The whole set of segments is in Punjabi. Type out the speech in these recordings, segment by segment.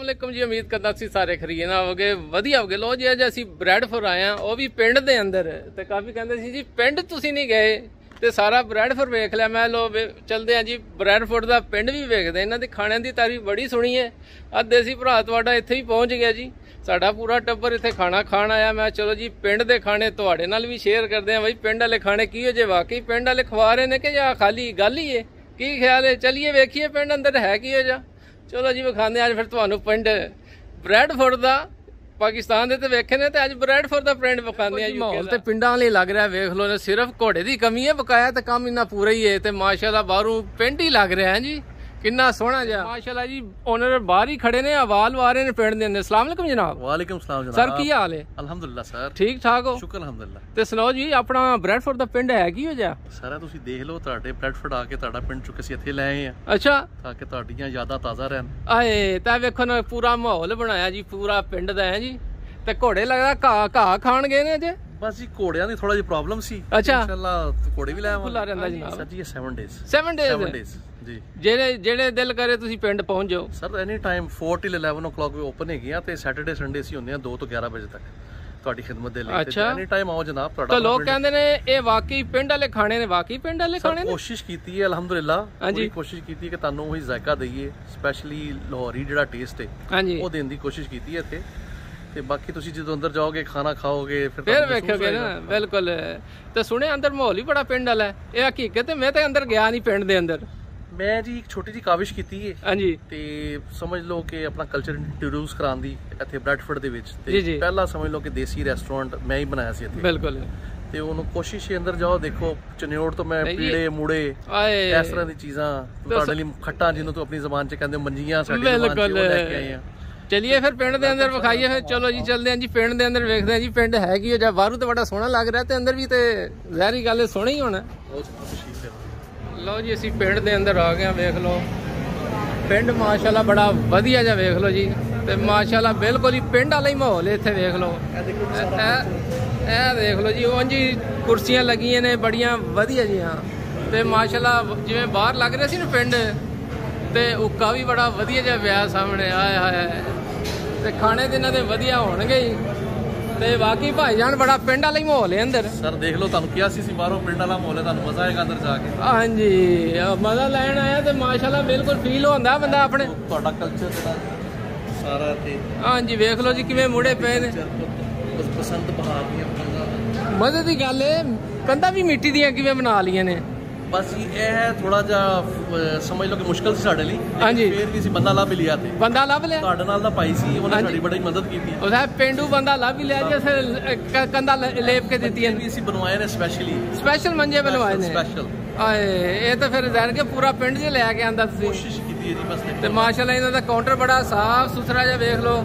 ਵਾਲੇਕੁਮ ਜੀ। ਉਮੀਦ ਕਰਦਾ ਤੁਸੀਂ ਸਾਰੇ ਖਰੀਏ ਨਾ ਹੋਗੇ, ਵਧੀਆ ਹੋਗੇ। ਲੋ ਜੀ ਅੱਜ ਅਸੀਂ ਬ੍ਰੈਡਫੋਰ ਆਏ ਆ, ਉਹ ਵੀ ਪਿੰਡ ਦੇ ਅੰਦਰ। ਤੇ ਕਾਫੀ ਕਹਿੰਦੇ ਸੀ ਜੀ ਪਿੰਡ ਤੁਸੀਂ ਨਹੀਂ ਗਏ ਤੇ ਸਾਰਾ ਬ੍ਰੈਡਫੋਰ ਵੇਖ ਲਿਆ। ਮੈਂ ਲੋ ਚਲਦੇ ਆ ਜੀ ਬ੍ਰੈਡਫੋਰ ਦਾ ਪਿੰਡ ਵੀ ਵੇਖਦੇ। ਇਹਨਾਂ ਦੇ ਖਾਣਿਆਂ ਦੀ ਤਾਰੀਫ ਬੜੀ ਸੁਣੀ ਹੈ। ਅੱਜ ਦੇਸੀ ਭਰਾ ਤੁਹਾਡਾ ਇੱਥੇ ਹੀ ਪਹੁੰਚ ਗਿਆ ਜੀ। ਸਾਡਾ ਪੂਰਾ ਟੱਬਰ ਇੱਥੇ ਖਾਣਾ ਖਾਣ ਆਇਆ। ਮੈਂ ਚਲੋ ਜੀ ਪਿੰਡ ਦੇ ਖਾਣੇ ਤੁਹਾਡੇ ਨਾਲ ਵੀ ਸ਼ੇਅਰ ਕਰਦੇ ਆ। ਬਈ ਪਿੰਡ ਵਾਲੇ ਖਾਣੇ ਕੀ ਹੋ ਜੇ ਵਾਕਈ ਪਿੰਡ ਵਾਲੇ ਖਵਾ ਰਹੇ ਨੇ ਕਿ ਜਾਂ ਖਾਲੀ ਗੱਲ ਹੀ ਹੈ, ਕੀ ਖਿਆਲ ਹੈ? ਚਲੀਏ ਵੇਖੀਏ ਪਿੰਡ ਅੰਦਰ ਹੈ ਕੀ ਹੋ ਜਾ। ਚਲੋ ਜੀ ਵਿਖਾਉਂਦੇ ਅੱਜ ਫਿਰ ਤੁਹਾਨੂੰ ਪਿੰਡ ਬ੍ਰੈਡਫੋਰ ਦਾ। ਪਾਕਿਸਤਾਨ ਦੇ ਤੇ ਵੇਖੇ ਨੇ ਤੇ ਅੱਜ ਬ੍ਰੈਡਫੋਰ ਦਾ ਪਿੰਡ ਵਿਖਾਉਂਦੇ ਆ ਜੀ। ਮਾਹੌਲ ਤੇ ਪਿੰਡਾਂ ਵਾਲੀ ਲੱਗ ਰਿਹਾ, ਵੇਖ ਲਓ। ਸਿਰਫ ਘੋੜੇ ਦੀ ਕਮੀ ਹੈ, ਬਕਾਇਆ ਤੇ ਕੰਮ ਇੰਨਾ ਪੂਰਾ ਹੀ ਹੈ। ਤੇ ਮਾਸ਼ਾਅੱਲਾ ਬਾਹਰੋਂ ਪਿੰਡ ਹੀ ਲੱਗ ਰਿਹਾ ਹੈ ਜੀ, ਕਿੰਨਾ ਸੋਹਣਾ ਜਿਹਾ। ਮਾਸ਼ਾਅੱਲਾ ਜੀ ਓਨਰ ਬਾਹਰ ਹੀ ਖੜੇ ਨੇ, ਆਵਾਜ਼ ਆ ਰਹੇ ਨੇ ਪਿੰਡ ਦੇ ਅੰਦਰ। अस्सलाम वालेकुम जनाब। वालेकुम सलाम जनाब। सर की हाल है? अल्हम्दुलिल्लाह सर, ठीक ठाक हो? शुक्र अल्हम्दुलिल्लाह। ਤੇ ਸੁਣਾਓ ਜੀ ਆਪਣਾ ਬ੍ਰੈਡਫੋਰ ਦਾ ਪਿੰਡ ਹੈ ਕੀ ਹੋ ਜਾ? ਸਾਰਾ ਤੁਸੀਂ ਦੇਖ ਲਓ, ਤੁਹਾਡੇ ਬ੍ਰੈਡਫੋਰਡ ਆ ਕੇ ਤੁਹਾਡਾ ਪਿੰਡ ਚੁੱਕ ਅਸੀਂ ਇੱਥੇ ਲੈ ਆਏ ਆ। ਅੱਛਾ, ਤਾਂ ਕਿ ਤੁਹਾਡੀਆਂ ਯਾਦਾਂ ਤਾਜ਼ਾ ਰਹਿਣ। ਆਏ ਤਾਂ ਵੇਖੋ ਨਾ ਪੂਰਾ ਮਾਹੌਲ ਬਣਾਇਆ ਜੀ, ਪੂਰਾ ਪਿੰਡ ਦਾ ਹੈ ਜੀ। ਤੇ ਘੋੜੇ ਲੱਗਦਾ ਘਾਹ ਖਾਣ ਗਏ ਨੇ ਅਜੇ। ਬਸ ਜੀ ਘੋੜਿਆਂ ਦੀ ਥੋੜਾ ਜਿਹੀ ਪ੍ਰੋਬਲਮ ਸੀ। ਅੱਛਾ, ਇਨਸ਼ਾਅੱਲਾ ਘੋੜੇ ਵੀ ਲੈ ਆਵਾਂਗੇ। ਖੁੱਲਾ ਰਹਿੰਦਾ ਜਨਾਬ ਸਰ ਜੀ ਇਹ 7 ਡੇਜ਼ 7 ਡੇਜ਼ ਜੀ। ਜਿਹੜੇ ਦਿਲ ਕਰੇ ਤੁਸੀਂ ਪਿੰਡ ਪਹੁੰਚ ਜਾਓ sir. Any time 4 till 11 o'clock ਵੀ ਓਪਨ ਹੈਗੀ ਆ ਤੇ ਸੈਟਰਡੇ ਸੰਡੇ ਅਸੀਂ ਹੁੰਦੇ ਆ 2 ਤੋਂ 11 ਵਜੇ ਤੱਕ ਤੁਹਾਡੀ ਖਿਦਮਤ ਦੇ ਲਈ। ਅੱਛਾ, ਐਨੀ ਟਾਈਮ ਆਓ ਜਨਾਬ। ਤੁਹਾਡਾ ਤਾਂ ਲੋਕ ਕਹਿੰਦੇ ਨੇ ਇਹ ਵਾਕਈ ਪਿੰਡ ਵਾਲੇ ਖਾਣੇ ਨੇ, ਵਾਕਈ ਪਿੰਡ ਵਾਲੇ ਖਾਣੇ ਨੇ। ਕੋਸ਼ਿਸ਼ ਕੀਤੀ ਹੈ ਅਲਹਮਦੁਲਿਲਾ, ਪੂਰੀ ਕੋਸ਼ਿਸ਼ ਕੀਤੀ ਕਿ ਤੁਹਾਨੂੰ ਉਹੀ ਜ਼ਾਇਕਾ ਦਈਏ। ਸਪੈਸ਼ਲੀ ਲਾਹੌਰੀ ਜਿਹੜਾ ਟੇਸਟ ਹੈ ਹਾਂਜੀ ਉਹ ਦੇਣ ਦੀ ਕੋਸ਼ਿਸ਼ ਕੀਤੀ ਹੈ ਇੱਥੇ। ਤੇ ਬਾਕੀ ਤੁਸੀਂ ਜਦੋਂ ਅੰਦਰ ਜਾਓਗੇ ਖਾਣਾ ਖਾਓਗੇ ਫਿਰ ਵੇਖੋਗੇ ਨਾ। ਬਿਲਕੁਲ। ਤੇ ਸੁਣਿਆ ਅੰਦਰ ਮਾਹੌਲ ਵੀ ਬੜਾ ਪਿੰਡ ਵਾਲਾ ਹੈ, ਇਹ ਹਕੀਕਤ ਹੈ। ਮੈਂ ਤਾਂ ਅੰਦਰ ਗਿਆ ਨਹੀਂ ਪਿੰਡ ਦੇ ਅੰਦਰ। ਮੈਂ ਜੀ ਇੱਕ ਛੋਟੀ ਜਿਹੀ ਕਾਵਿਸ਼ ਕੀਤੀ ਹੈ ਹਾਂਜੀ। ਤੇ ਸਮਝ ਲਓ ਕਿ ਆਪਣਾ ਕਲਚਰ ਇੰਟਰੋਡਿਊਸ ਕਰਾਉਣ ਦੀ ਇੱਥੇ ਬ੍ਰੈਡਫੋਰਡ ਦੇ ਵਿੱਚ। ਤੇ ਪਹਿਲਾਂ ਸਮਝ ਲਓ ਕਿ ਦੇਸੀ ਰੈਸਟੋਰੈਂਟ ਮੈਂ ਹੀ ਬਣਾਇਆ ਸੀ ਇੱਥੇ। ਬਿਲਕੁਲ। ਤੇ ਉਹਨੂੰ ਕੋਸ਼ਿਸ਼ ਅੰਦਰ ਜਾਓ ਦੇਖੋ, ਚਨਿਓੜ ਤੋਂ ਮੈਂ ਪੀੜੇ ਮੂੜੇ ਇਸ ਤਰ੍ਹਾਂ ਦੀ ਚੀਜ਼ਾਂ ਤੁਹਾਡੇ ਲਈ ਖੱਟਾਂ ਜਿਹਨੂੰ ਤੂੰ ਆਪਣੀ ਜ਼ਬਾਨ 'ਚ ਕਹਿੰਦੇ ਮੰਜੀਆਂ ਸਾਡੀ ਜ਼ਬਾਨ 'ਚ ਉਹ ਲੈ ਕੇ ਆਏ ਆ। ਚਲਿਏ ਫਿਰ ਪਿੰਡ ਦੇ ਅੰਦਰ ਵਿਖਾਈਏ। ਫਿਰ ਚਲੋ ਜੀ ਚੱਲਦੇ ਹਾਂ ਜੀ ਪਿੰਡ ਦੇ ਅੰਦਰ, ਵੇਖਦੇ ਹਾਂ ਜੀ ਪਿੰਡ ਹੈ ਕੀ ਹੋ ਜਾ। ਬਾਹਰੋਂ ਤਾਂ ਬੜਾ ਸੋਹਣਾ ਲੱਗ ਰਿਹਾ ਤੇ ਅੰਦਰ ਵੀ ਤੇ ਜ਼ਾਹਿਰੀ ਗੱਲ ਸੋਹਣਾ ਹੀ ਹੋਣਾ। ਲਓ ਜੀ ਅਸੀਂ ਪਿੰਡ ਦੇ ਅੰਦਰ ਆ ਗਏ ਆ। ਵੇਖ ਲਓ ਪਿੰਡ ਮਾਸ਼ਾਅੱਲਾ ਬੜਾ ਵਧੀਆ ਜਿਹਾ, ਵੇਖ ਲਓ ਜੀ। ਤੇ ਮਾਸ਼ਾਅੱਲਾ ਬਿਲਕੁਲ ਹੀ ਪਿੰਡ ਵਾਲਾ ਹੀ ਮਾਹੌਲ ਹੈ ਇੱਥੇ। ਵੇਖ ਲਓ ਇਹ ਦੇਖ ਲਓ ਜੀ, ਉਂਝ ਹੀ ਕੁਰਸੀਆਂ ਲੱਗੀਆਂ ਨੇ ਬੜੀਆਂ ਵਧੀਆ ਜੀਆਂ। ਤੇ ਮਾਸ਼ਾਅੱਲਾ ਜਿਵੇਂ ਬਾਹਰ ਲੱਗ ਰਿਹਾ ਸੀ ਨਾ ਪਿੰਡ, ਤੇ ਉੱਕਾ ਵੀ ਬੜਾ ਵਧੀਆ ਜਿਹਾ ਵਿਆਹ ਸਾਹਮਣੇ ਆਇਆ ਹੋਇਆ। ਤੇ ਖਾਣੇ ਦੇ ਇਹਨਾਂ ਦੇ ਵਧੀਆ ਹੋਣਗੇ ਹੀ। ਤੇ ਬਾਕੀ ਭਾਈਜਾਨ ਬੜਾ ਪਿੰਡ ਵਾਲਾ ਹੀ ਮਾਹੌਲ ਹੈ ਅੰਦਰ। ਸਰ ਦੇਖ ਲਓ, ਤੁਹਾਨੂੰ ਕਿਹਾ ਸੀ ਬਾਹਰੋਂ ਪਿੰਡ ਵਾਲਾ ਮਾਹੌਲ ਹੈ, ਤੁਹਾਨੂੰ ਮਜ਼ਾ ਆਏਗਾ ਅੰਦਰ ਜਾ ਕੇ। ਹਾਂਜੀ ਮਜ਼ਾ ਲੈਣ ਆਇਆ ਤੇ ਮਾਸ਼ਾਅੱਲਾ ਬਿਲਕੁਲ ਫੀਲ ਹੁੰਦਾ ਬੰਦਾ ਆਪਣੇ ਤੁਹਾਡਾ ਕਲਚਰ ਜਿਹੜਾ ਸਾਰਾ ਇੱਥੇ। ਹਾਂਜੀ ਵੇਖ ਲਓ ਜੀ ਕਿਵੇਂ ਮੁੜੇ ਪਏ ਨੇ। ਪਸੰਦ ਬਹਾਰ ਦੀਆਂ ਮਜ਼ੇ ਦੀ ਗੱਲ ਹੈ। ਕੰਧਾਂ ਵੀ ਮਿੱਟੀ ਦੀਆਂ ਕਿਵੇਂ ਬਣਾ ਲਈਆਂ ਨੇ। ਬਸ ਜੀ ਇਹ ਹੈ ਥੋੜਾ ਜਿਹਾ ਸਮਝ ਲਓ ਕਿ ਮੁਸ਼ਕਲ ਸੀ ਸਾਡੇ ਲਈ। ਹਾਂਜੀ ਫੇਰ ਵੀ ਅਸੀਂ ਬੰਦਾ ਲੱਭ ਲਿਆ। ਤੇ ਬੰਦਾ ਲੱਭ ਲਿਆ ਤੁਹਾਡੇ ਨਾਲ ਦਾ ਭਾਈ ਸੀ, ਉਹਨੇ ਸਾਡੀ ਬੜੀ ਮਦਦ ਕੀਤੀ। ਉਹਦਾ ਪਿੰਡੂ ਬੰਦਾ ਲੱਭ ਹੀ ਲਿਆ ਜੀ। ਅਸੀਂ ਕੰਧਾਂ ਲੇਪ ਕੇ ਦਿੱਤੀਆਂ ਨੇ। ਅਸੀਂ ਬਣਵਾਏ ਨੇ ਸਪੈਸ਼ਲ ਮੰਜੇ ਬਣਵਾਏ ਨੇ ਸਪੈਸ਼ਲ। ਆਏ ਇਹ ਤਾਂ ਫਿਰ ਜਾਣ ਕੇ ਪੂਰਾ ਪਿੰਡ 'ਚ ਲੈ ਕੇ ਆਂਦਾ ਤੁਸੀਂ। ਕੋਸ਼ਿਸ਼ ਕੀਤੀ ਹੈ ਜੀ ਬਸ। ਤੇ ਮਾਸ਼ਾਅੱਲਾ ਇਹਨਾਂ ਦਾ ਕਾਊਂਟਰ ਬੜਾ ਸਾਫ ਸੁਥਰਾ ਜਿਹਾ, ਵੇਖ ਲਓ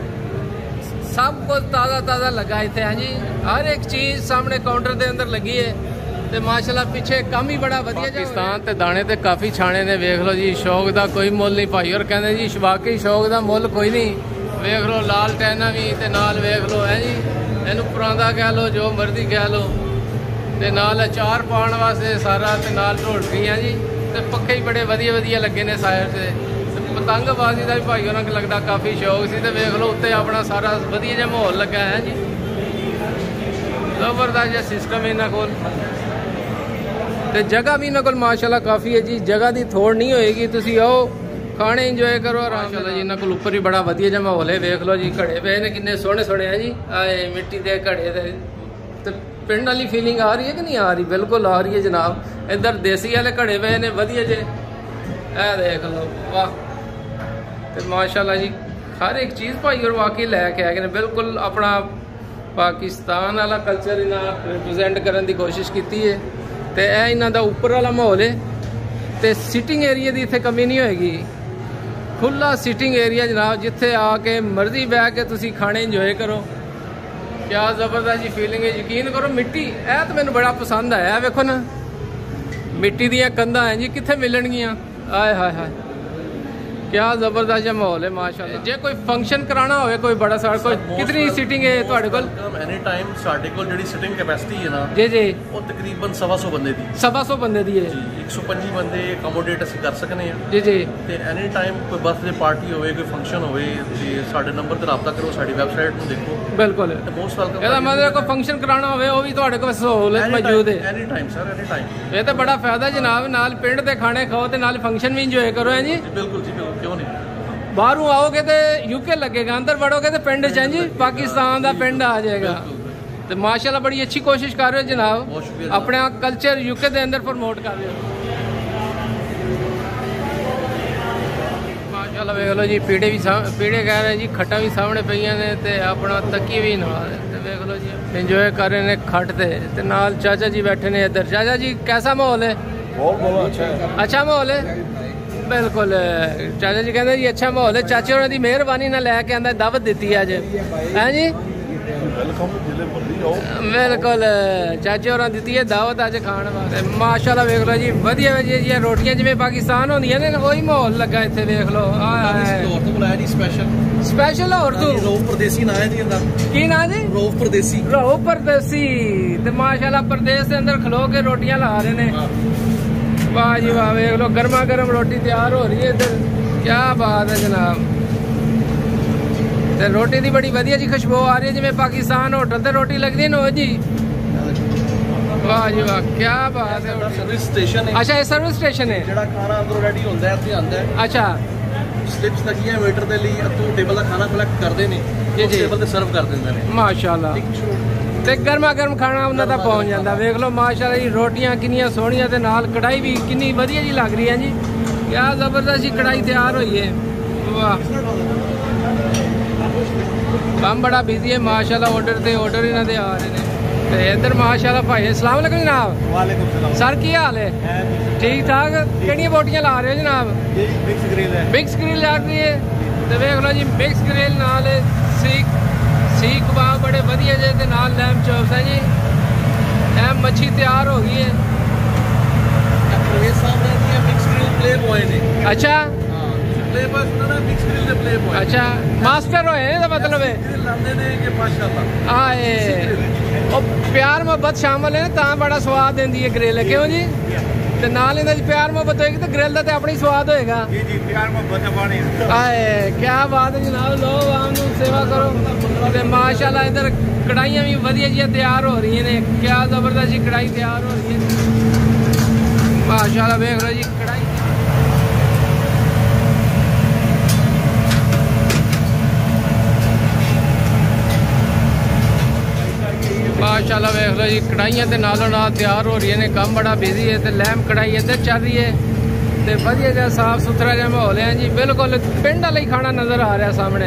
ਸਭ ਕੁਝ ਤਾਜ਼ਾ ਲੱਗਾ ਇੱਥੇ ਹੈ ਜੀ। ਹਰ ਇੱਕ ਚੀਜ਼ ਸਾਹਮਣੇ ਕਾਊਂਟਰ ਦੇ ਅੰਦਰ ਲੱਗੀ ਹੈ। ਤੇ ਮਾਸ਼ਾਅੱਲਾ ਪਿੱਛੇ ਕੰਮ ਹੀ ਬੜਾ ਵਧੀਆ ਜਿਹਾ। ਪਾਕਿਸਤਾਨ ਤੇ ਦਾਣੇ ਤੇ ਕਾਫੀ ਛਾਣੇ ਨੇ, ਵੇਖ ਲਓ ਜੀ। ਸ਼ੌਕ ਦਾ ਕੋਈ ਮੁੱਲ ਨਹੀਂ ਭਾਈ। ਔਰ ਕਹਿੰਦੇ ਜੀ ਵਾਕਈ ਸ਼ੌਕ ਦਾ ਮੁੱਲ ਕੋਈ ਨਹੀਂ। ਵੇਖ ਲਓ ਲਾਲ ਟੈਨਾ ਵੀ ਤੇ ਨਾਲ ਵੇਖ ਲਓ ਹੈ ਜੀ, ਇਹਨੂੰ ਪਰਾਂਦਾ ਕਹਿ ਲਓ ਜੋ ਮਰਜ਼ੀ ਕਹਿ ਲਓ। ਤੇ ਨਾਲ ਅਚਾਰ ਪਾਉਣ ਵਾਸਤੇ ਸਾਰਾ, ਤੇ ਨਾਲ ਢੋਲਕੀਆਂ ਜੀ। ਤੇ ਪੱਖੇ ਹੀ ਬੜੇ ਵਧੀਆ ਲੱਗੇ ਨੇ ਸਾਈਡ ਤੇ। ਪਤੰਗਬਾਜ਼ੀ ਦਾ ਵੀ ਭਾਈ ਉਹਨਾਂ ਨੂੰ ਲੱਗਦਾ ਕਾਫੀ ਸ਼ੌਕ ਸੀ। ਤੇ ਵੇਖ ਲਓ ਉੱਤੇ ਆਪਣਾ ਸਾਰਾ ਵਧੀਆ ਜਿਹਾ ਮਾਹੌਲ ਲੱਗਾ ਹੈ ਜੀ। ਜ਼ਬਰਦਸਤ ਜਿਹਾ ਸਿਸਟਮ ਇਹਨਾਂ ਕੋਲ। ਤੇ ਜਗ੍ਹਾ ਵੀ ਇਹਨਾਂ ਕੋਲ ਮਾਸ਼ਾਅੱਲਾ ਕਾਫੀ ਹੈ ਜੀ। ਜਗ੍ਹਾ ਦੀ ਥੋੜ ਨਹੀਂ ਹੋਏਗੀ। ਤੁਸੀਂ ਆਓ ਖਾਣੇ ਇੰਜੋਏ ਕਰੋ ਆਰਾਮ ਨਾਲ ਜੀ। ਇਹਨਾਂ ਕੋਲ ਉੱਪਰ ਵੀ ਬੜਾ ਵਧੀਆ ਜਿਹਾ ਮਾਹੌਲ ਹੈ। ਵੇਖ ਲਓ ਜੀ ਘੜੇ ਪਏ ਨੇ ਕਿੰਨੇ ਸੋਹਣੇ ਹੈ ਜੀ। ਆਏ ਮਿੱਟੀ ਦੇ ਘੜੇ ਤੇ ਪਿੰਡ ਵਾਲੀ ਫੀਲਿੰਗ ਆ ਰਹੀ ਹੈ ਕਿ ਨਹੀਂ ਆ ਰਹੀ? ਬਿਲਕੁਲ ਆ ਰਹੀ ਹੈ ਜਨਾਬ। ਇੱਧਰ ਦੇਸੀ ਵਾਲੇ ਘੜੇ ਪਏ ਨੇ ਵਧੀਆ ਜੇ। ਇਹ ਦੇਖ ਲਓ ਵਾਹ। ਤੇ ਮਾਸ਼ਾਅੱਲਾ ਜੀ ਹਰ ਇੱਕ ਚੀਜ਼ ਭਾਈ ਔਰ ਵਾਕਈ ਲੈ ਕੇ ਆਏ ਨੇ। ਬਿਲਕੁਲ ਆਪਣਾ ਪਾਕਿਸਤਾਨ ਵਾਲਾ ਕਲਚਰ ਇਹਨਾਂ ਰਿਪਰੈਜ਼ੈਂਟ ਕਰਨ ਦੀ ਕੋਸ਼ਿਸ਼ ਕੀਤੀ ਹੈ। ਤੇ ਇਹ ਇਹਨਾਂ ਦਾ ਉੱਪਰ ਵਾਲਾ ਮਾਹੌਲ ਹੈ। ਤੇ ਸਿਟਿੰਗ ਏਰੀਆ ਦੀ ਇੱਥੇ ਕਮੀ ਨਹੀਂ ਹੋਏਗੀ। ਖੁੱਲਾ ਸਿਟਿੰਗ ਏਰੀਆ ਜਨਾਬ, ਜਿੱਥੇ ਆ ਕੇ ਮਰਜ਼ੀ ਬਹਿ ਕੇ ਤੁਸੀਂ ਖਾਣੇ ਇੰਜੋਏ ਕਰੋ। ਕਿਆ ਜ਼ਬਰਦਸਤ ਜੀ ਫੀਲਿੰਗ ਹੈ। ਯਕੀਨ ਕਰੋ ਮਿੱਟੀ ਇਹ ਤਾਂ ਮੈਨੂੰ ਬੜਾ ਪਸੰਦ ਆਇਆ। ਵੇਖੋ ਨਾ ਮਿੱਟੀ ਦੀਆਂ ਕੰਧਾਂ ਹੈ ਜੀ, ਕਿੱਥੇ ਮਿਲਣਗੀਆਂ। ਆਏ ਹਾਏ क्या जबरदस्त माहौल है माशाल्लाह। जे कोई फंक्शन कराना हो कोई बड़ा सारा कोई कितनी सीटिंग है ਤੁਹਾਡੇ ਕੋਲ? एनी टाइम ਸਾਡੇ ਕੋਲ ਜਿਹੜੀ ਸਿਟਿੰਗ ਕੈਪੈਸਿਟੀ ਹੈ ਨਾ ਜੀ ਜੀ ਉਹ ਤਕਰੀਬਨ 125 ਬੰਦੇ ਦੀ 125 ਬੰਦੇ ਦੀ ਹੈ ਜੀ। 125 ਬੰਦੇ ਅਕੋਮੋਡੇਟ ਅਸੀਂ ਕਰ ਸਕਨੇ ਆ ਜੀ ਜੀ। ਤੇ ਐਨੀ ਟਾਈਮ ਕੋਈ ਬਰਥਡੇ ਪਾਰਟੀ ਹੋਵੇ ਕੋਈ ਫੰਕਸ਼ਨ ਹੋਵੇ ਤੇ ਸਾਡੇ ਨੰਬਰ ਤੇ ਰਾਬਤਾ ਕਰੋ, ਸਾਡੀ ਵੈਬਸਾਈਟ ਨੂੰ ਦੇਖੋ। ਬਿਲਕੁਲ ਤੇ ਮੋਸਟ ਵੈਲਕਮ। ਇਹਦਾ ਮਤਲਬ ਕੋਈ ਫੰਕਸ਼ਨ ਕਰਾਉਣਾ ਹੋਵੇ ਉਹ ਵੀ ਤੁਹਾਡੇ ਕੋਲ ਸਹੂਲਤ ਮੌਜੂਦ ਹੈ? Any time sir, any time. ਇਹ ਤਾਂ ਬੜਾ ਫਾਇਦਾ ਜਨਾਬ, ਨਾਲ ਪਿੰਡ ਦੇ ਖਾਣੇ ਖਾਓ ਤੇ ਨਾਲ ਫੰਕਸ਼ਨ ਵੀ ਇੰਜੋਏ ਕਰੋ। ਹੈ ਜੀ ਬਿਲਕੁਲ ਜੀ ਬਿਲकुल, ਕਿਉਂ ਨਹੀਂ। ਬਾਹਰੋਂ ਆਓਗੇ ਤੇ ਯੂਕੇ ਲੱਗੇਗਾ, ਅੰਦਰ ਵੜੋਗੇ ਤੇ ਪਿੰਡ ਚ ਜੀ ਪਾਕਿਸਤਾਨ ਦਾ ਪਿੰਡ ਆ ਜਾਏਗਾ। ਤੇ ਮਾਸ਼ਾਅੱਲਾ ਬੜੀ ਅੱਛੀ ਕੋਸ਼ਿਸ਼ ਕਰ ਰਹੇ ਹੋ ਜਨਾਬ, ਆਪਣਾ ਕਲਚਰ ਯੂਕੇ ਦੇ ਅੰਦਰ ਪ੍ਰਮੋਟ ਕਰ ਰਹੇ ਹੋ। ਮਾਸ਼ਾਅੱਲਾ ਵੇਖ ਲਓ ਜੀ, ਪੀੜੇ ਵੀ ਪੀੜੇ ਕਹਿ ਰਹੇ ਜੀ, ਖੱਟਾਂ ਵੀ ਸਾਹਮਣੇ ਪਈਆਂ ਨੇ ਤੇ ਆਪਣਾ ਤੱਕੀ ਵੀ ਨਾਲ ਤੇ ਵੇਖ ਲਓ ਜੀ ਇੰਜੋਏ ਕਰ ਰਹੇ ਨੇ ਖੱਟ ਤੇ ਨਾਲ ਚਾਚਾ ਜੀ ਬੈਠੇ ਨੇ ਇੱਧਰ। ਚਾਚਾ जी कैसा माहौल है? बहुत अच्छा है। अच्छा माहौल है बिल्कुल। चाचा जी कहते जी अच्छा माहौल है, चाचे होना दी मेहरबानी ना लैके आंदा दावत दी अज है जी। बिल्कुल चाचे होर दी है दावत अज खाने वास्ते। माशाल्लाह वेख लो जी, वधिया वधिया रोटियां जिवें पाकिस्तान होंदियां ने वही माहौल लगा इत्थे वेख लो। स्पेशल लाहौर तो ਰੋਹ ਪਰਦੇਸੀ ਨਾ ਹੈ ਜੀ ਇਹਦਾ। की ना जी? ਰੋਹ ਪਰਦੇसी। रोह परदेसी ते माशाल्लाह परदेस के अंदर खलो के रोटियां ला रहे ने। वाह जी वाह, वेख लो गर्मा गर्म रोटी तैयार हो रही है इधर, क्या बात है जनाब। ते रोटी दी बड़ी वधिया जी खुशबू आ रही है जिवें पाकिस्तान होटल ते रोटी लगदी न जी। वाह जी वाह, क्या बात है। सर्विस स्टेशन है। अच्छा ये सर्विस स्टेशन है ਜਿਹੜਾ ਖਾਣਾ ਅੰਦਰੋਂ ਰੈਡੀ ਹੁੰਦਾ ਹੈ ਇੱਥੇ ਆਂਦਾ ਹੈ। अच्छा ਸਲਿਪਸ ਲੱਗੀਆਂ ਵੇਟਰ ਦੇ ਲਈ, ਅੱਤੋਂ ਟੇਬਲ ਦਾ ਖਾਣਾ ਕਲੈਕਟ ਕਰਦੇ ਨੇ ਜੀ ਜੀ, ਟੇਬਲ ਤੇ ਸਰਵ ਕਰ ਦਿੰਦੇ ਨੇ ਮਾਸ਼ਾਅੱਲਾ। ਤੇ ਗਰਮਾ ਗਰਮ ਖਾਣਾ ਉਹਨਾਂ ਦਾ ਪਹੁੰਚ ਜਾਂਦਾ। ਵੇਖ ਲਓ ਮਾਸ਼ਾਅੱਲਾ ਜੀ, ਰੋਟੀਆਂ ਕਿੰਨੀਆਂ ਸੋਹਣੀਆਂ ਤੇ ਨਾਲ ਕੜਾਈ ਵੀ ਕਿੰਨੀ ਵਧੀਆ ਜੀ ਲੱਗ ਰਹੀ ਹੈ ਜੀ। ਕਿਆ ਜ਼ਬਰਦਸਤ ਜੀ ਕੜਾਈ ਤਿਆਰ ਹੋਈ ਹੈ। ਵਾਹ ਕੰਮ ਬੜਾ ਬਿਜ਼ੀ ਹੈ ਮਾਸ਼ਾਅੱਲਾ, ਆਰਡਰ ਤੇ ਆਰਡਰ ਇਹਨਾਂ ਦੇ ਆ ਰਹੇ ਨੇ। ਤੇ ਇੱਧਰ ਮਾਸ਼ਾਅੱਲਾ ਭਾਈ अस्सलाम वालेकुम जनाब। वालेकुम सलाम सर की हाल है? ठीक ठाक। ਕਿਹੜੀਆਂ ਬੋਟੀਆਂ ਲਾ ਰਹੇ ਹੋ ਜਨਾਬ? ये मिक्स ग्रिल है। मिक्स ग्रिल ਲੱਗ ਰਹੀ ਹੈ ਤੇ ਵੇਖ ਲਓ ਜੀ, ਮਿਕਸ ਗ੍ਰਿਲ ਨਾਲ सीख कबाब बड़े वधिया जे ते नाल लैम चॉप्स है जी। लैम मच्छी तैयार हो गई है। ਇਹ ਸਾਹਮਣੇ ਦੀ ਮਿਕਸ ਗ੍ਰਿਲ प्ले बॉय ने। अच्छा प्ले बॉय सुना मिक्स ग्रिल ਦੇ प्ले बॉय। अच्छा मास्टर होए ਇਹਦਾ ਮਤਲਬ ਹੈ ਲਾਉਂਦੇ ਨੇ ਕਿ ਮਾਸ਼ਾਅੱਲਾ ਆਏ ਉਹ ਪਿਆਰ ਮੁਹੱਬਤ ਸ਼ਾਮਲ ਹੈ ਤਾਂ ਬੜਾ ਸਵਾਦ ਦਿੰਦੀ ਹੈ ਗ੍ਰਿਲ। ਕਿਉਂ ਜੀ? ਤੇ ਨਾਲ ਇਹਨਾਂ 'ਚ ਪਿਆਰ ਮੁਹੱਬਤ ਹੋਏਗੀ ਤੇ ਗ੍ਰਿਲ ਦਾ ਤੇ ਆਪਣੀ ਸਵਾਦ ਹੋਏਗਾ। जी जी, प्यार मोहब्बत है पानी। ਆਏ ਕੀ ਬਾਤ ਹੈ ਜਨਾਬ। ਲੋ ਆਮ ਨੂੰ ਸੇਵਾ ਕਰੋ ਤੇ ਮਾਸ਼ਾਅੱਲਾ ਇੱਧਰ ਕੜਾਈਆਂ ਵੀ ਵਧੀਆ ਜਿਹੀਆਂ ਤਿਆਰ ਹੋ ਰਹੀਆਂ ਨੇ। ਕੀ ਜ਼ਬਰਦਸਤ ਜੀ ਕੜਾਈ ਤਿਆਰ ਹੋ ਰਹੀ ਹੈ ਮਾਸ਼ਾਅੱਲਾ। ਵੇਖ ਲਓ ਜੀ ਕੜਾਈ माशाल्लाह वेख लो जी, कढ़ाइयाँ ते नालों नाल तैयार हो रही ने। काम बड़ा बिजी है ते लैम कढ़ाई इधर चल रही है ते वधिया जिहा साफ सुथरा जिहा माहौल है जी। बिल्कुल पिंड वाला ही खाना नज़र आ रहा सामने,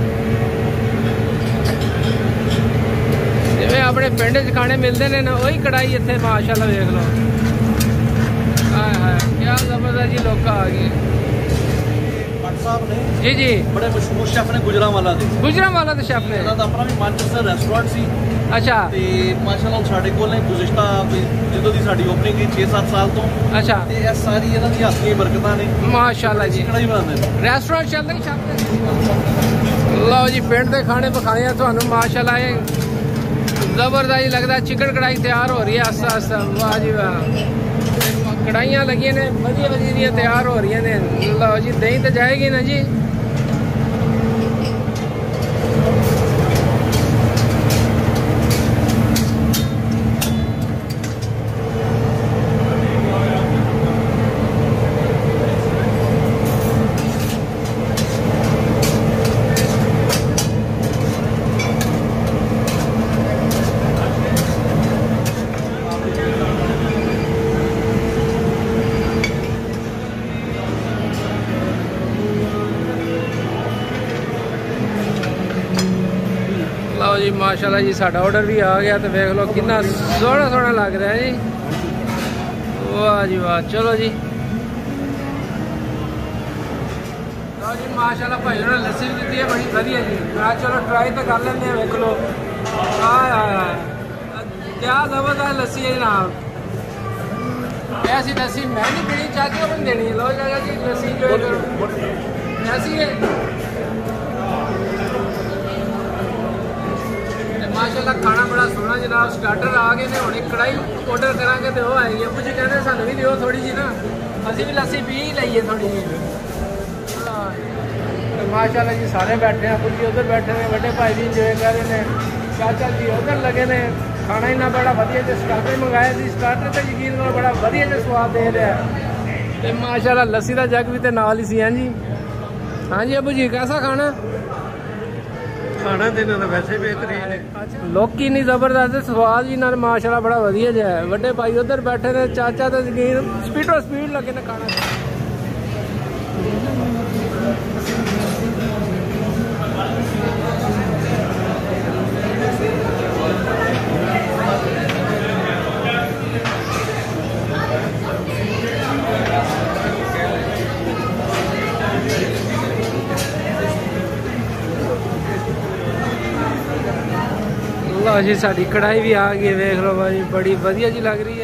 जिवें अपने पिंड च खाने मिलते हैं ना वही कढ़ाई इत्थे माशाल्लाह वेख लो। हाय हाय क्या जबरदस्त जी लोग आ गए। ਸਾਹਿਬ ਨੇ जी जी, ਬੜੇ ਮਸ਼ਹੂਰ ਸ਼ੈਫ ਨੇ ਗੁਜਰਾਂਵਾਲਾ ਦੇ। गुजरांवाला ਦੇ ਸ਼ੈਫ ਨੇ। ਇਹਨਾਂ ਦਾ ਆਪਣਾ ਵੀ ਮਾਨਚੈਸਟਰ ਰੈਸਟੋਰੈਂਟ ਸੀ। अच्छा ਤੇ ਮਾਸ਼ਾਅੱਲਾ ਸਾਡੇ ਕੋਲ ਨੇ ਗੁਜ਼ਿਸ਼ਤਾ ਜਦੋਂ ਦੀ ਸਾਡੀ ਓਪਨਿੰਗ ਹੋਈ 6-7 ਸਾਲ ਤੋਂ। अच्छा ਤੇ ਇਹ ਸਾਰੀ ਇਹਨਾਂ ਦੀ ਹੱਥ ਦੀਆਂ ਬਰਕਤਾਂ ਨੇ। माशाल्लाह जी, ਕੜਾਈ ਬਣਾਉਂਦੇ ਨੇ। ਰੈਸਟੋਰੈਂਟ ਚੱਲਦਾ ਹੀ ਛੱਤ। ਲਓ ਜੀ ਪਿੰਡ ਦੇ ਖਾਣੇ ਪਕਾਏ ਆ ਤੁਹਾਨੂੰ ਮਾਸ਼ਾਅੱਲਾ। ਇਹ ਜ਼ਬਰਦਸਤ ਲੱਗਦਾ। ਚਿਕਨ ਕੜਾਈ ਤਿਆਰ ਹੋ ਰਹੀ ਹੈ ਆਸਤਾ ਆਸਤਾ। ਵਾਹ ਜੀ ਵਾਹ, ਕੜਾਈਆਂ ਲੱਗੀਆਂ ਨੇ ਵਧੀਆ ਵਧੀਆ ਦੀਆਂ ਤਿਆਰ ਹੋ ਰਹੀਆਂ ਨੇ। ਲਓ ਜੀ ਦਹੀਂ ਤੇ ਜਾਏਗੀ ਨਾ ਜੀ। ਲਓ ਜੀ ਮਾਸ਼ਾਅੱਲਾ ਜੀ, ਸਾਡਾ ਆਰਡਰ ਵੀ ਆ ਗਿਆ ਤੇ ਵੇਖ ਲਓ ਕਿੰਨਾ ਸੋਹਣਾ ਸੋਹਣਾ ਲੱਗ ਰਿਹਾ ਜੀ। ਵਾਹ ਜੀ ਵਾਹ। ਚਲੋ ਜੀ ਲਓ ਜੀ ਮਾਸ਼ਾਅੱਲਾ ਭਾਈ ਉਹਨਾਂ ਨੇ ਲੱਸੀ ਵੀ ਦਿੱਤੀ ਹੈ ਬੜੀ ਵਧੀਆ ਜੀ। ਮੈਂ ਚਲੋ ਟਰਾਈ ਤਾਂ ਕਰ ਲੈਂਦੇ ਹਾਂ। ਵੇਖ ਲਓ ਆਏ ਆਏ ਕਿਆ ਜ਼ਬਰਦਸਤ ਲੱਸੀ ਹੈ ਜਨਾਬ। ऐसी लस्सी मैं नहीं पीनी चाहती हूँ, देनी है। लो जाएगा जी लस्सी जो ऐसी है माशाल्लाह खाना बड़ा सोहना जनाब। स्टार्टर आ गए ने, हुणे कढ़ाई ऑर्डर करांगे तो वो आएगी। अबू जी कहते सानू भी दिओ थोड़ी जी ना, असीं भी लस्सी पी ही लईए थोड़ी जी। माशाल्लाह जी सारे बैठे हैं, अबू जी उधर बैठे ने, बड़े भाई भी इंजॉय कर रहे हैं, चाचा जी उधर लगे ने। खाना इन्ना बड़ा वधिया जो स्टार्टर मंगाया सी, स्टार्टर तो यकीन करो बड़ा वधिया जो स्वाद दे रहा है। तो माशाल्लाह लस्सी का जग भी तो नाल ही सी। हाँ जी, हाँ जी अबू जी कैसा खाना? खाना देना तो वैसे बेहतरीन है, लोकी नहीं जबरदस्त, स्वाद भी नाल माशाल्लाह बड़ा वधिया जो है। बड़े भाई उधर बैठे ने, चाचा तो यकीन स्पीडो स्पीड लगे ने खाना। लो जी साड़ी कढ़ाई भी आ गई है, देख लो भाई बड़ी वधिया जी लग रही है।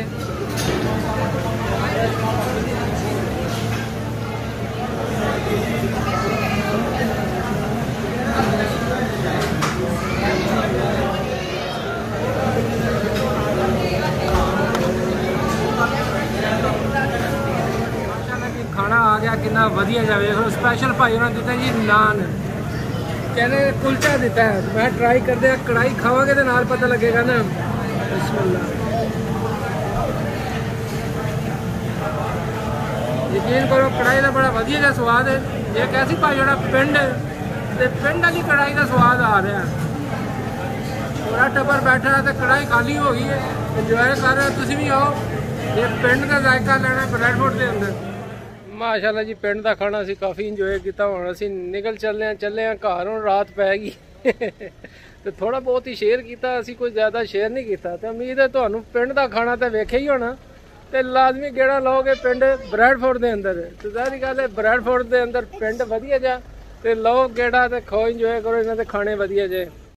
खाना आ गया कितना वधिया जा, देख लो स्पेशल भाई उन्होंने दिता जी नान, कहने कुलचा दिता है। मैं ट्राई कर दिया, कढ़ाई खावांगे तो नाल पता लगेगा ना। बिस्मिल्लाह, यकीन करो कढ़ाई का बड़ा वधिया का स्वाद है। एक ऐसी भाई जो पिंड ते पिंड वाली कढ़ाई का स्वाद आ रहा है। पूरा टब्बर बैठा है तो कढ़ाई खाली हो गई है, इंजॉय कर रहे हो। तुम भी आओ, ये पिंड का जायका लेना ब्रैडफोर्ड के अंदर। माशाल्लाह जी पिंड का खाना असी काफ़ी इंजॉय किया। हुण असी निकल चले हैं घर, हुण रात पै गई तो थोड़ा बहुत ही शेयर किया, असी कोई ज़्यादा शेयर नहीं किया। तो उम्मीद है तुहानू पिंड का खाना तो वेख्या ही होना, तो लाजमी गेड़ा लाओगे पिंड ब्रैडफोर्ड के अंदर। तो सारी गल है ब्रैडफोर्ड के अंदर पिंड वधिया जा, तो लाओ गेड़ा तो खाओ इंजॉय करो, इन्होंने खाने वधिया जे।